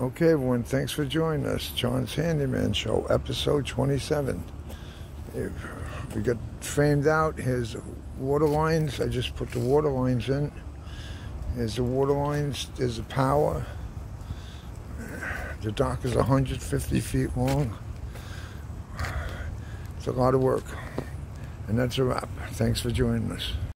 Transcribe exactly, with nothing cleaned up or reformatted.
Okay, everyone, thanks for joining us. John's Handyman Show, episode twenty-seven. If we got framed out. Here's the water lines. I just put the water lines in. Here's the water lines. There's the power. The dock is one hundred fifty feet long. It's a lot of work. And that's a wrap. Thanks for joining us.